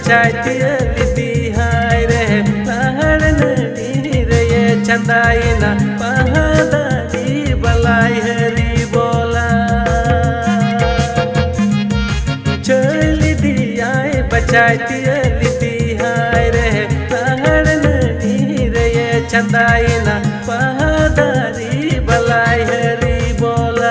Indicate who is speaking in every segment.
Speaker 1: बचाती दी हाय रे पहाड़ नीर ये चंदाई ना पहाड़ी बलाई हरी बोला चली दी आए बचाती दी हाय रे पहाड़ नीर ये चंदाई ना पहाड़ी बलाई हरी बोला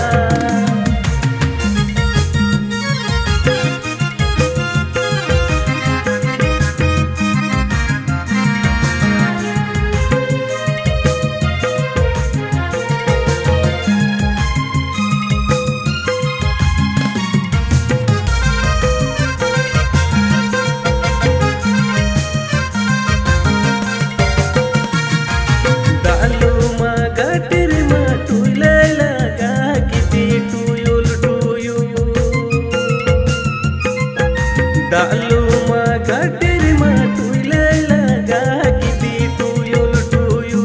Speaker 1: डालू मा गटर मा टूले लगा गिदी टूयुल टूयू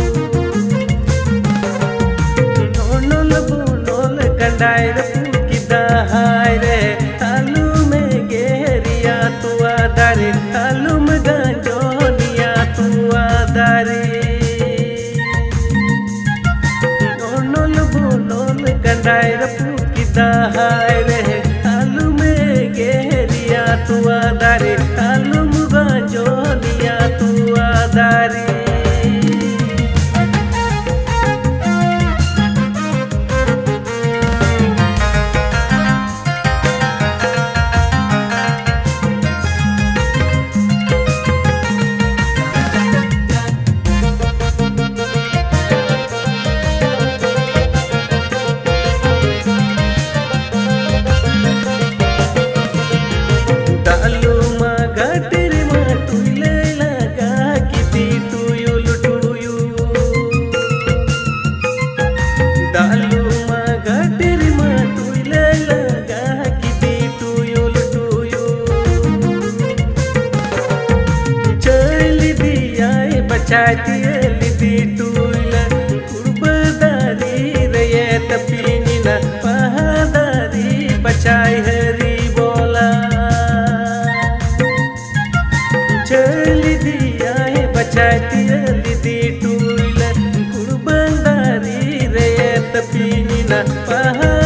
Speaker 1: नोनल बोनल कंडायर पुकिदा हाय रे आलू में गेरिया तुआ दारे आलू में गांजोनिया तुआ दारे नोनल बोनल कंडायर पुकिदा हाय रे आलू में गेरिया तुआ दारे आलू मुगा जोनिया तुआ दारे बचाती दी टूल कुर्बदारी रे तपीनी ना पहादारी बचाई हरी बोला चली दी आए बचाती दी टूल कुर्बदारी रे तपीनी ना पहादारी